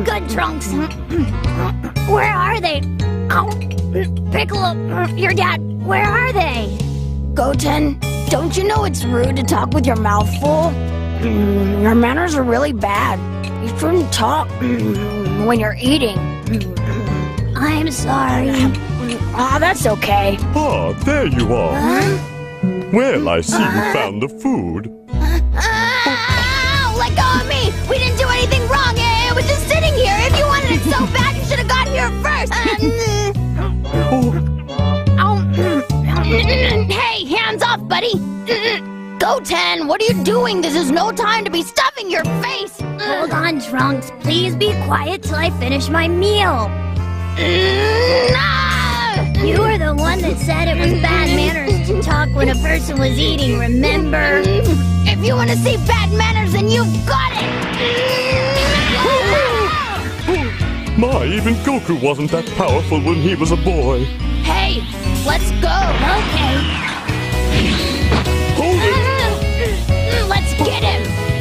good, Trunks. Where are they? Oh, Piccolo, your dad, where are they? Goten, don't you know it's rude to talk with your mouth full? Your manners are really bad. You shouldn't talk when you're eating. I'm sorry. That's okay. Ah, there you are. Huh? Well, I see you found the food. Let go of me! We didn't do anything wrong. It was just sitting here. If you wanted it so bad, you should have got here first. Hey, hands off, buddy. Goten, what are you doing? This is no time to be stuffing your face. Hold on, Trunks. Please be quiet till I finish my meal. You were the one that said it was bad manners to talk when a person was eating, remember? If you want to see bad manners, then you've got it! My, even Goku wasn't that powerful when he was a boy. Hey, let's go! Okay. Hold it! Let's get him!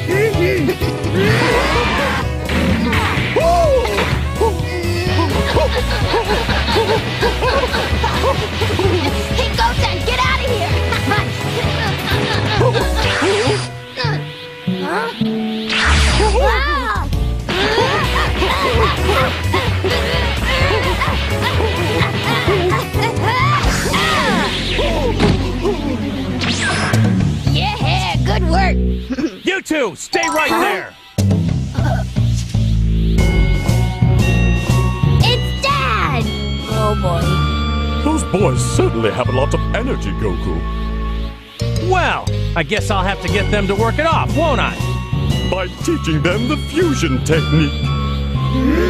Hey, Goten, get out of here! Yeah, good work! You two, stay right there! It's Dad! Oh boy. Those boys certainly have a lot of energy, Goku. Well, I guess I'll have to get them to work it off, won't I? By teaching them the fusion technique.